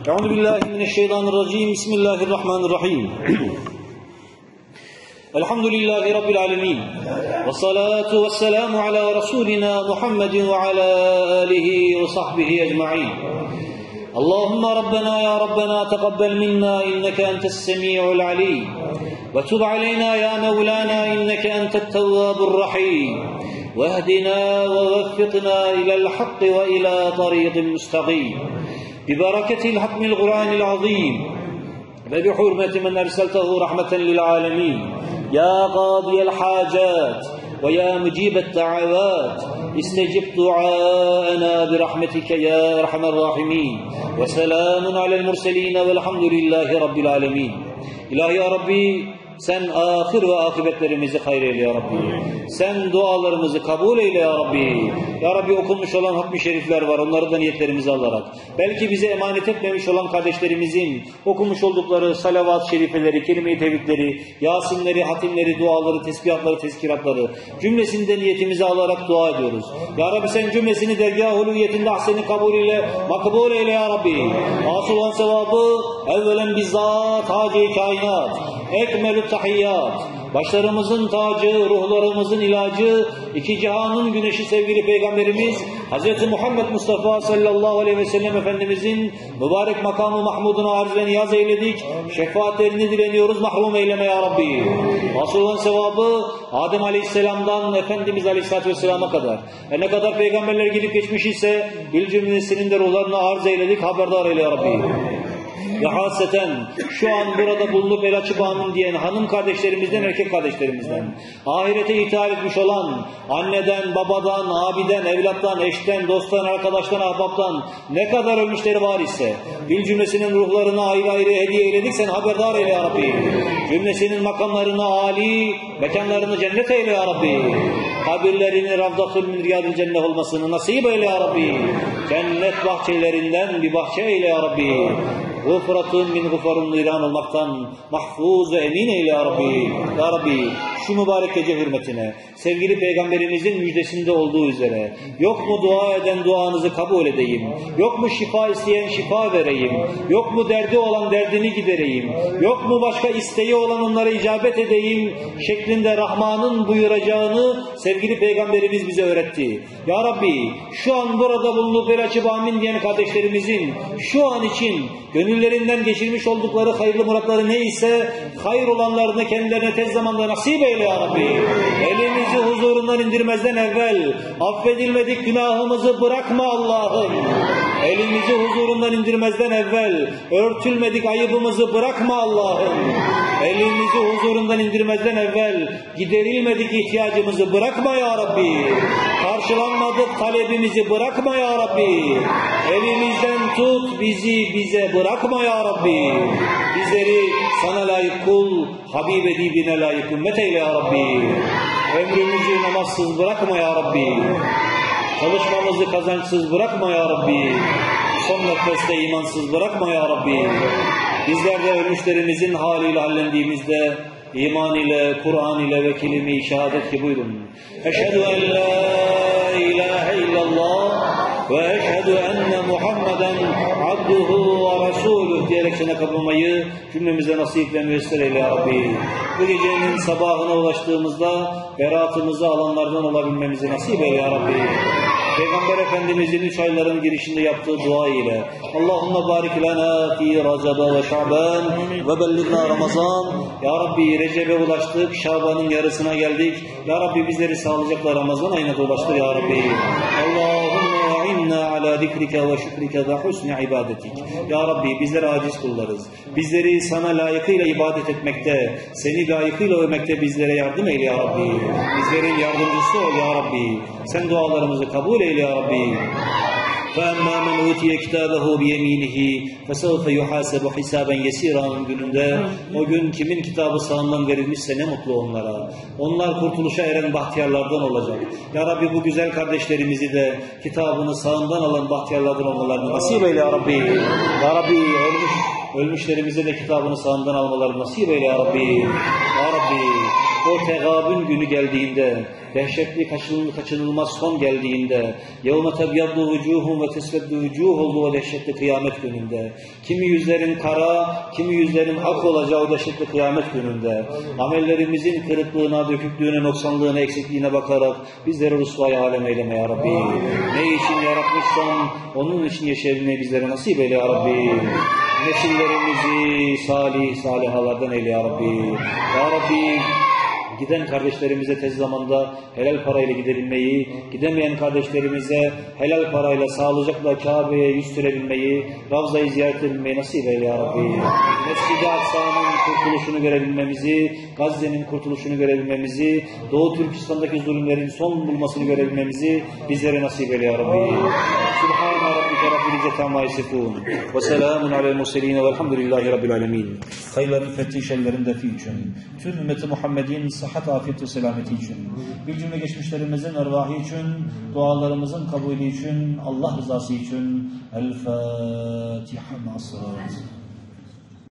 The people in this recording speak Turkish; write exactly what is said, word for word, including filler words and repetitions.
Euzu billahi mineşşeytanirracim. Bismillahirrahmanirrahim. Elhamdülillahi Rabbil alemin. Ve salatu ve selamu ala Resulina Muhammedin ve ala alihi ve sahbihi ecma'in. Allahümme Rabbena ya Rabbena teqabbel minna inneke entessemi'ul alim. Ve tub aleyna ya Mevlana inneke entettevvabur rahim. Vehdina ve veffikna ilel hakki ve ila tariqin müstakîm. Bibereketil hakmil Kur'anil azim. Ve bi hurmeti men erseltehu rahmeten lil alemin. Ya qadiyel hacat ve ya mücibet da'avat. İstecib du'ana bi rahmetike ya erhamer rahimin. Ve selamun alel murseline velhamdülillahi rabbil alemin. İlahi ya Rabbi, sen ahir ve akıbetlerimizi hayır eyle ya Rabbi. Sen dualarımızı kabul eyle ya Rabbi. Ya Rabbi, okunmuş olan hatmi şerifler var, onları da niyetlerimizi alarak. Belki bize emanet etmemiş olan kardeşlerimizin okumuş oldukları salavat-ı şerifeleri, kelime-i tevhidleri, yasinleri, hatimleri, duaları, tesbihatları, tezkiratları cümlesinde niyetimizi alarak dua ediyoruz. Ya Rabbi, sen cümlesini dergâh-ı ulûhiyetinde ahseni kabul ile makbul eyle ya Rabbi. Hasıl olan sevabı evvelen bizzat hâc-i kainat, ekmelü tahiyyat, başlarımızın tacı, ruhlarımızın ilacı, iki cihanın güneşi sevgili Peygamberimiz Hz. Muhammed Mustafa sallallahu aleyhi ve sellem Efendimizin mübarek makamı Mahmud'una arz ve niyaz eyledik. Şefaatlerini dileniyoruz, mahrum eyleme ya Rabbi. Asıl olan sevabı Adem aleyhisselamdan Efendimiz aleyhisselatü vesselama kadar. E ne kadar peygamberler gelip geçmiş ise bil cümlesinin de ruhlarını arz eyledik, haberdar eyle ya Rabbi. Ve haseten şu an burada bulunup el açıp amin diyen hanım kardeşlerimizden, erkek kardeşlerimizden, ahirete ithal etmiş olan anneden, babadan, abiden, evlattan, eşten, dosttan, arkadaştan, ahbaptan ne kadar ölmüşleri var ise bil cümlesinin ruhlarına ayrı ayrı hediye eyledik, sen haberdar eyle ya Rabbi. Cümlesinin makamlarını âli, mekanlarını cennet eyle ya Rabbi. Kabirlerini ravdatül min riyadil cennet olmasını nasip eyle ya Rabbi. Cennet bahçelerinden bir bahçe eyle ya Rabbi. Gufratun min gufarun niran olmaktan mahfuz ve emin eyle ya Rabbi. Ya Rabbi, şu mübarek gece hürmetine sevgili Peygamberimizin müjdesinde olduğu üzere yok mu dua eden duanızı kabul edeyim, yok mu şifa isteyen şifa vereyim, yok mu derdi olan derdini gidereyim, yok mu başka isteği olan onlara icabet edeyim şeklinde Rahman'ın buyuracağını sevgili Peygamberimiz bize öğretti. Ya Rabbi, şu an burada bulunup el açıp amin diyen kardeşlerimizin şu an için gönüllerinden geçirmiş oldukları hayırlı muratları neyse hayır olanlarını kendilerine tez zamanda nasip eyle ya Rabbi. Elimizi huzurundan indirmezden evvel affedilmedik günahımızı bırakma Allah'ım. Elimizi huzurundan indirmezden evvel örtülmedik ayıbımızı bırakma Allah'ım. Elimizi huzurundan indirmezden evvel giderilmedik ihtiyacımızı bırakma ya Rabbi. Karşılanmadık talebimizi bırakma ya Rabbi. Elimizden tut bizi bize bırakma ya Rabbi. Bizleri sana layık kul, Habib edibine layık ümmet eyle ya Rabbi. Ömrümüzü namazsız bırakma ya Rabbi. Çalışmamızı kazançsız bırakma ya Rabbi. Son nefeste imansız bırakma ya Rabbi. Bizler de ölmüşlerimizin haliyle hallendiğimizde iman ile, Kur'an ile ve kelime-i şehadet ki buyurun. Eşhedü en la ilahe illallah ve eşhedü enne Muhammeden abduhu ve resuluh diyerek sana kapılmayı cümlemize nasip ve müyesser eyle ya Rabbi. Bu gecenin sabahına ulaştığımızda beraatımızı alanlardan olabilmemizi nasip eyle ya Rabbi. Peygamber Efendimizin üç ayların girişinde yaptığı dua ile Allahümme barik lana fi Recebe ve Şaban ve belligna Ramazan. Ya Rabbi, Recep'e ulaştık, Şaban'ın yarısına geldik. Ya Rabbi, bizleri sağlıcakla Ramazan ayına ulaştır ya Rabbi. Allahümme inna ala zikrike ve şükrike ve husni ibadetik. Ya Rabbi, bizler aciz kullarız. Bizleri sana layıkıyla ibadet etmekte, seni layıkıyla övmekte bizlere yardım eyle ya Rabbi. Bizlerin yardımcısı ol ya Rabbi. Sen dualarımızı kabul eyle ya Rabbi. فَاَمَّا مَنْ اُوْتِيَ كِتَابَهُ بِيَم۪ينِهِ فَسَوْفَ يُحَاسَبُ حِسَابًا يَس۪يرًا gününde o gün kimin kitabı sağından verilmişse ne mutlu onlara. Onlar kurtuluşa eren bahtiyarlardan olacak. Ya Rabbi, bu güzel kardeşlerimizi de kitabını sağından alan bahtiyarlardan olmalarını nasip eyle ya Rabbi. Ya Rabbi, ölmüş, ölmüşlerimize de kitabını sağından almalarını nasip eyle ya Rabbi. Ya Rabbi, o tegabün günü geldiğinde, dehşetli kaçınılmaz son geldiğinde, يَوْمَ تَبْيَضُّ وُجُوهُمْ وَتَسْوَدُّ وُجُوهُ olduğu o dehşetli kıyamet gününde, kimi yüzlerin kara, kimi yüzlerin ak olacağı o dehşetli kıyamet gününde, amellerimizin kırıklığına, döküklüğüne, noksanlığına, eksikliğine bakarak bizleri rüsvâ-i alem eyleme ya Rabbi. Ne için yaratmışsan onun için yaşayabilmeyi bizlere nasip eyle ya Rabbi. Nesillerimizi salih, salihalardan eyle ya Rabbi. Ya Rabbi, giden kardeşlerimize tez zamanda helal parayla gidebilmeyi, gidemeyen kardeşlerimize helal parayla sağlıcakla Kabe'ye yüz sürebilmeyi, Ravza-i ziyaret edebilmeyi nasip eyle ya Rabbi. Mescid-i Aksa'nın kurtuluşunu görebilmemizi, Gazze'nin kurtuluşunu görebilmemizi, Doğu Türkistan'daki zulümlerin son bulmasını görebilmemizi bizlere nasip eyle ya Rabbi. Subhane Rabbike Rabbil İzzeti Amma Yasifun ve selamun alel murselin velhamdülillahi Rabbil Alemin. Hayırların fethi şerlerin defi için, tüm ümmeti Muhammed'in sıhhat, afiyet ve selameti için, bir cümle geçmişlerimizin ervahı için, dualarımızın kabulü için, Allah rızası için. El Fatiha.